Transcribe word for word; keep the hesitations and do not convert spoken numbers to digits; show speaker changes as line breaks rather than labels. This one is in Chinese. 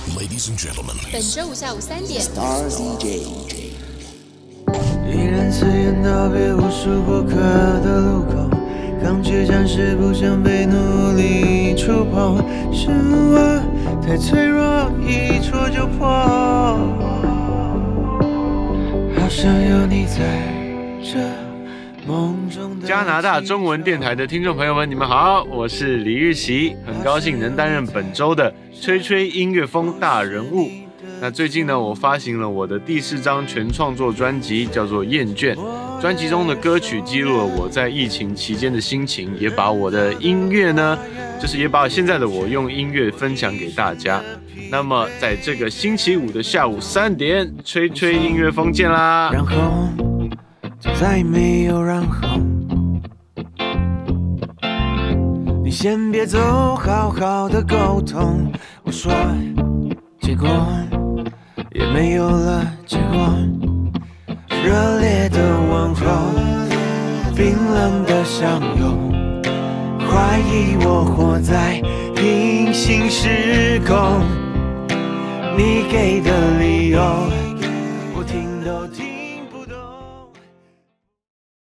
Ladies and gentlemen，
本周五下午三点
Star D J。
依然刺眼道别无数过客的路口，抗拒暂时不想被努力触碰，是我太脆弱，一戳就破。好想有你在这梦中的。
加拿大中文电台的听众朋友们，你们好，我是李日奇，很高兴能担任本周的吹吹音乐风大人物。那最近呢，我发行了我的第四张全创作专辑，叫做《厌倦》。专辑中的歌曲记录了我在疫情期间的心情，也把我的音乐呢，就是也把现在的我用音乐分享给大家。那么在这个星期五的下午三点，吹吹音乐风见啦！
然后就再没有然后，你先别走，好好的沟通。我说，结果也没有了结果。热烈的问候，冰冷的相拥，怀疑我活在平行时空。你给的理由，我听都听。